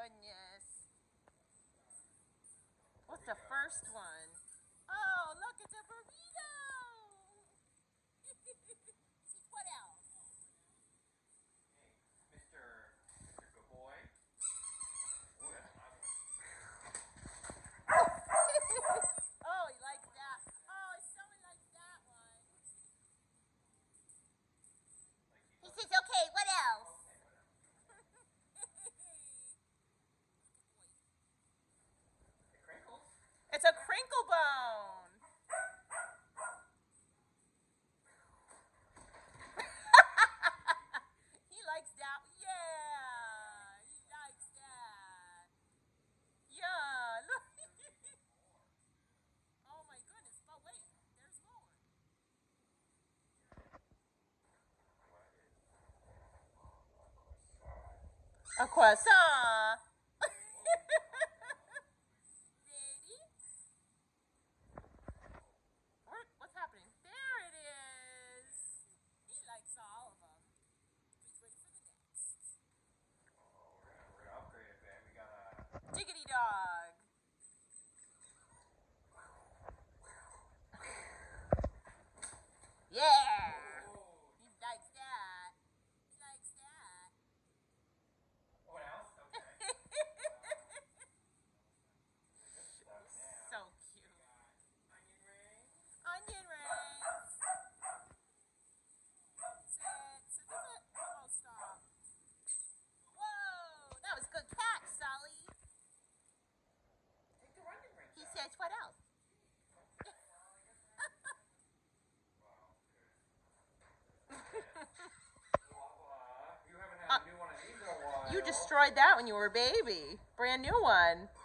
goodness. What's the first one? Oh, look, it's a burrito. What else? Hey, Mr. Good Boy. Ooh, that's a nice one. Oh, he likes that. Oh, someone likes that one. He says, okay, what else? It's a crinkle bone. He likes that. Yeah, he likes that. Yeah, look. Oh my goodness. But wait, there's more. A croissant. What's happening? There it is. He likes all of them. He's ready for the next. Oh, we're gonna upgrade a bit. We got a Diggity dog. Yeah. He likes that. He likes that. what else? Okay. So cute. Onion rings. Onion rings. Sit. Almost stop. Whoa, that was good catch, Sully. Take the onion rings. He says, what else? You haven't had a new one of these in a while. You destroyed that when you were a baby. Brand new one.